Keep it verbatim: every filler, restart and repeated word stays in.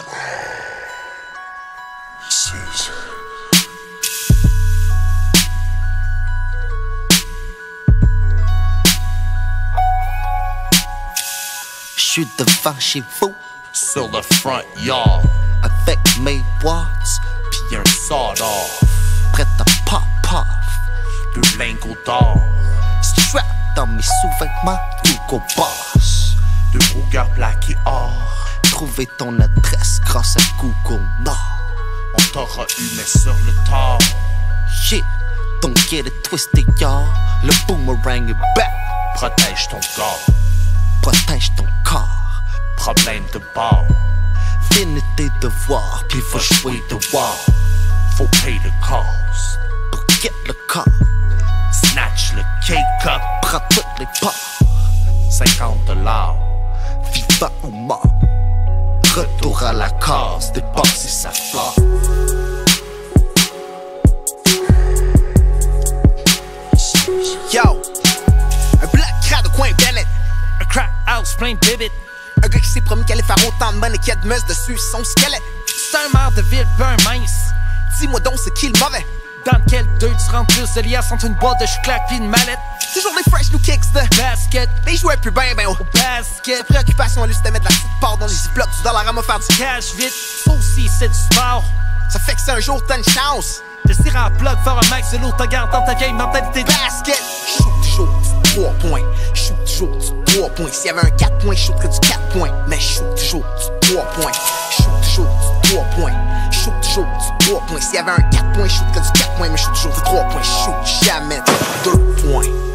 seize. Je suis devant chez vous, sur le front yard, avec mes watts, pis un sawed-off, prêt à pop-off. deux lingots d'or, Strap dans mes sous-vêtements, Hugo Boss. deux rougards plaqués or. Trouver ton adresse grâce à Google Nord. On t'aura eu mais sur le tard. Shit, don't get it twisted, y'all. Le boomerang est back. Protège ton corps, Protège ton corps. problème de bord. Finis tes devoirs, puis va jouer de war. Faut payer le cost. Pour get le corps, Snatch le K-cup, prends toutes les parts. cinquante dollars. Vivant ou mort, retour à la case, dépasser sa flore. Yo, un black crade au coin Bennett. Un crack house plein de bibit. Un gars qui s'est promis qu'il allait faire autant de money qu'il y a de meuse dessus son squelette. C'est un maire de ville, peu un mince. Dis-moi donc c'est qui le mauvais? Dans quel deux tu rentres plus de liasses entre une boîte de chou-clac pis une mallette? Toujours les fresh new kicks de Basket, mais ils jouaient plus ben ben au basket, Sa préoccupation à lui c'était mettre de la petite part dans les ziplocs du dollar à me faire du cash. cash vite, aussi c'est du sport. Ça fait que c'est un jour t'as une chance. Te tirer en plug, faire un max de l'eau, te garde dans ta vieille mentalité de Basket, shoot toujours du trois points. Shoot toujours du trois points. S'il y avait un quatre points, shoot que du quatre points. Mais shoot toujours du trois points. Shoot toujours du trois points. Shoot toujours du trois points. S'il y avait un quatre points, shoot que du quatre points. Mais shoot toujours du trois points. Shoot jamais de deux points.